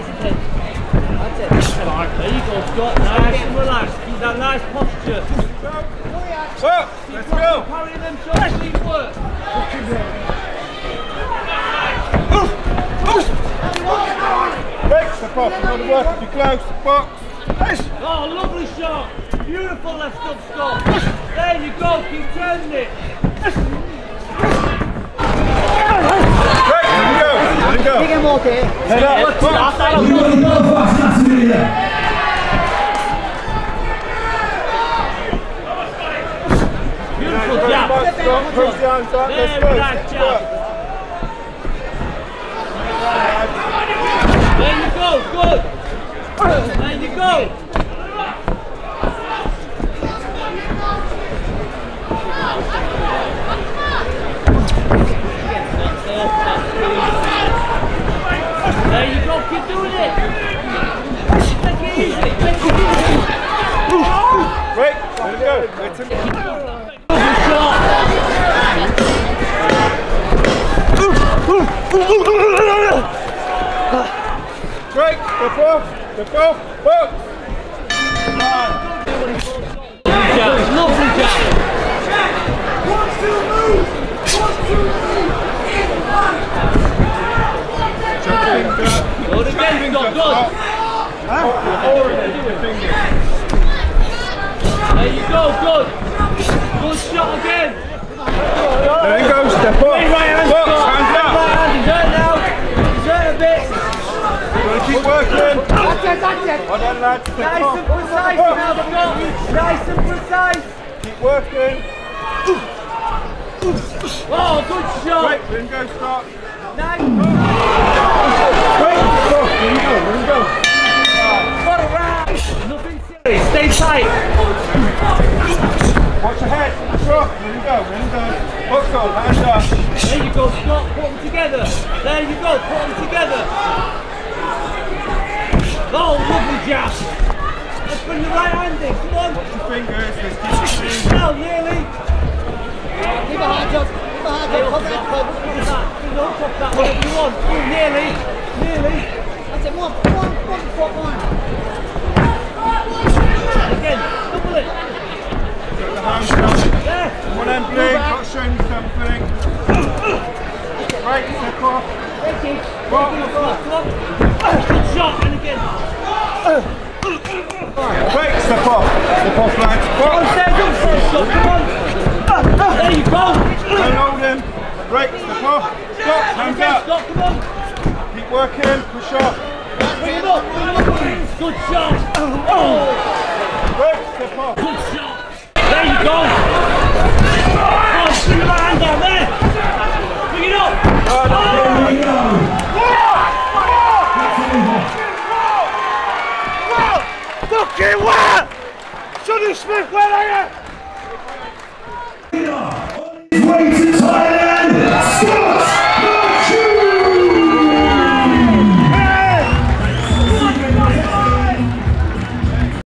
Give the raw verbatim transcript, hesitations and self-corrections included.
That's it. There you go, Scott. Nice and relaxed. Keep that nice posture. Well, let's go. Carry them shots. Keep work. Break, step off. You've got to work if you're close. Box. Oh, lovely shot. Beautiful left up, Scott. There you go. Keep turning it. Break, there you go. There you go. Big and walk here. Head up. Box. Beautiful jab. Push the arms up. Let's go. Nice jab. There you go. Good. There you go. There you go. Keep doing it. Take it easy. Take it easy. Break. There you go. Let him break. Step off. Step off. Box. Lovely jab. One, two, move! One, two, move! Go again, Scott, good. There you go, good. Good shot again. There you go, step up. Right hand, Box, Scott. hands up. Right hand, he's hurt now. He's hurt a bit. Gotta keep working. That's it, that's it. Well done, lads. Step Nice off. and precise now, Scott. Nice and precise. Keep working. Oh, good shot. Break, then go, start. Nice. Break, stop. There you go, there you go. Got it right. Nothing serious. Stay tight. Watch your head. Drop. There you go, there you go. Box on, hands up. There you go, Scott. Put them together. There you go. Put them together. Oh, lovely jab. Let's bring the right hand in. Come on. Watch your fingers. Let's keep it clean. Well, nearly. Keep a hand up. Keep a hand up. Hold that club. Don't top that one if you want. Oh, nearly. Nearly. That's it. One, one, one, foot, one. Again. Double it. Got the hands up. There. One end blink. Got to show me something. Break, step off. Rock. Come on. Good shot. And again. Break, step off. Step off, lads. Come on, Box. stand up, Scott. Come on. There you go. Don't hold him. Break, step off. Stop, hands up. Scott, come on. Keep working. Push off. Bring it up. Bring it up. Good shot. Oh. Break, step off. Good shot. There you go. Oh, bring your hand down there. Bring it up. Oh. There we go! Fucking what? Johnny Smith, where are you?